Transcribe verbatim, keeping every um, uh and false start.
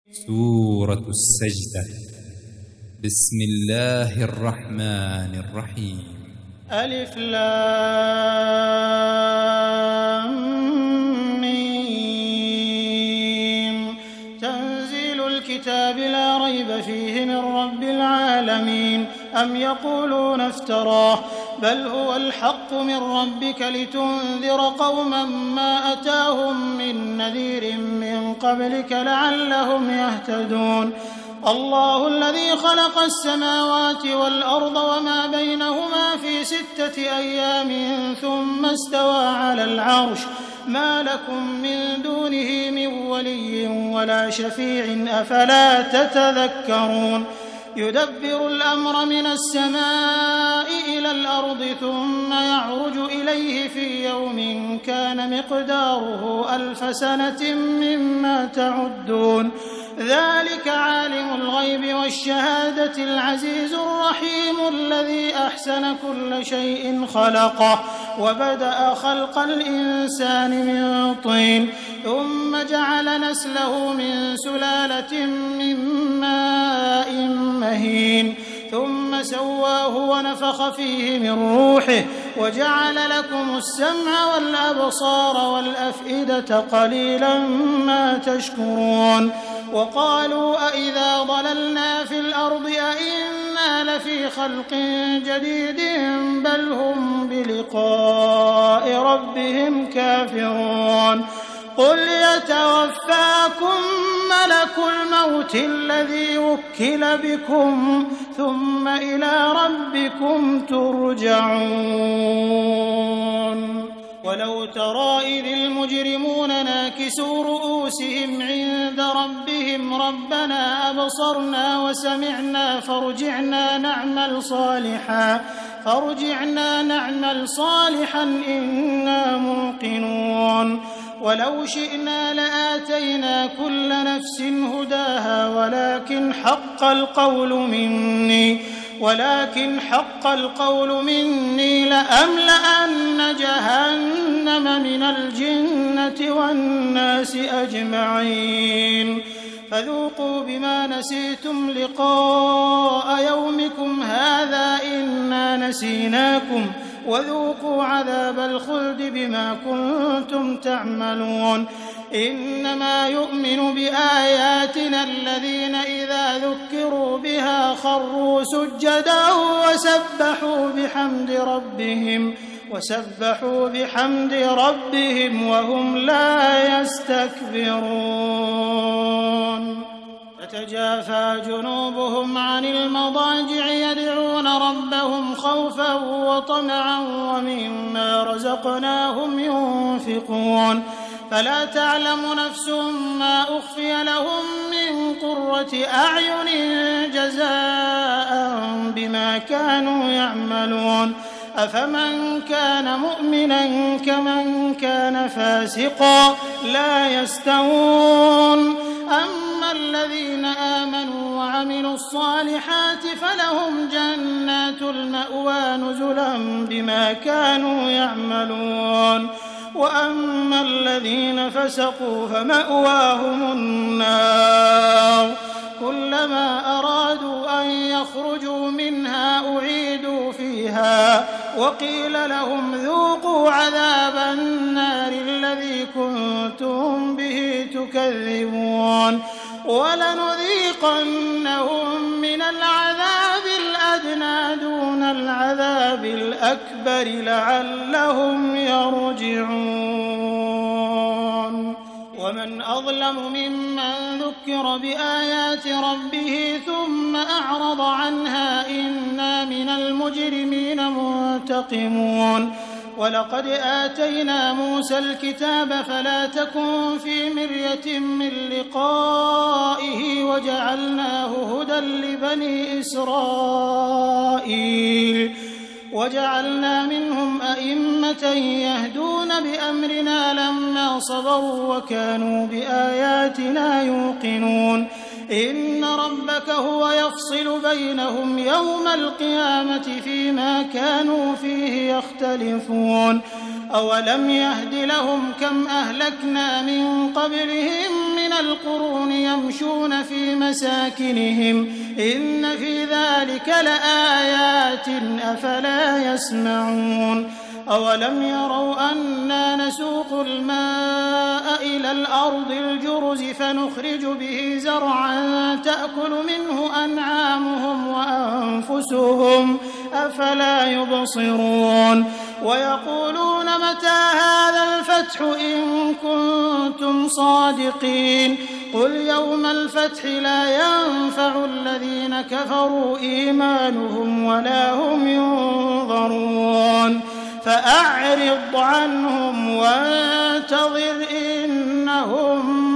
سورة السجدة. بسم الله الرحمن الرحيم. ألف لام ميم. تنزيل الكتاب لا ريب فيه من رب العالمين. أم يقولون افتراه بل هو الحق من ربك لتنذر قوما ما أتاهم من نذير من قبلك لعلهم يهتدون. الله الذي خلق السماوات والأرض وما بينهما في ستة أيام ثم استوى على العرش ما لكم من دونه من ولي ولا شفيع أفلا تتذكرون. يدبر الأمر من السماء إلى الأرض ثم يعرج إليه في يوم كان مقداره ألف سنة مما تعدون. ذلك عالم الغيب والشهادة العزيز الرحيم الذي أحسن كل شيء خلقه وبدأ خلق الإنسان من طين ثم جعل نسله من سلالة من ماء مهين ثم سواه ونفخ فيه من روحه وجعل لكم السمع والأبصار والأفئدة قليلا ما تشكرون. وقالوا أإذا ضللنا في الأرض أإنا لفي خلق جديد بل هم بلقاء ربهم كافرون. قل يتوفاكم ملك الموت الذي وكل بكم ثم إلى ربكم ترجعون. ولو ترى إذ المجرمون ناكسوا رؤوسهم عند ربهم ربنا أبصرنا وسمعنا فارجعنا نعمل صالحا فارجعنا نعمل صالحا إنا موقنون. ولو شئنا لآتينا كل نفس هداها ولكن حق القول مني ولكن حق القول مني لأملأن جهنم من الجنة والناس أجمعين. فذوقوا بما نسيتم لقاء يومكم هذا إنا نسيناكم وذوقوا عذاب الخلد بما كنتم تعملون. إنما يؤمن بآياتنا الذين إذا ذكروا بها خروا سجدا وسبحوا بحمد ربهم وسبحوا بحمد ربهم وهم لا يستكبرون. تتجافى جنوبهم عن المضاجع يدعون ربهم خوفا وطمعا ومما رزقناهم ينفقون. فلا تعلم نفس ما أخفي لهم من قرة أعين جزاء بما كانوا يعملون. أفمن كان مؤمنا كمن كان فاسقا لا يستوون. أما الذين آمنوا وعملوا الصالحات فلهم جنات المأوى نزلا بما كانوا يعملون. وأما الذين فسقوا فمأواهم النار كلما أرادوا أن يخرجوا منها أعيدوا فيها وقيل لهم ذوقوا عذاب النار الذي كنتم به تكذبون. ولنذيقنهم من العذاب الأدنى دون العذاب الأكبر لعلهم يرجعون. ومن أظلم ممن ذكر بآيات ربه ثم أعرض عنها إنا من المجرمين منتقمون. ولقد آتينا موسى الكتاب فلا تكن في مرية من لقائه وجعلناه هدى لبني إسرائيل وجعلنا منهم أئمة يهدون بأمرنا لما صبروا وكانوا بآياتنا يوقنون. إن ربك هو يفصل بينهم يوم القيامة فيما كانوا فيه يختلفون. أولم يهد لهم كم أهلكنا من قبلهم من من القرون يمشون في مساكنهم إن في ذلك لآيات أفلا يسمعون أولم يروا أنا نسوق الماء إلى الأرض الجرز فنخرج به زرعا تأكل منه أنعامهم وأنفسهم أفلا يبصرون ويقولون متى هذا الفتح إن كنتم صادقين قل يوم الفتح لا ينفع الذين كفروا إيمانهم ولا هم ينظرون فأعرض عنهم وانتظر إنهم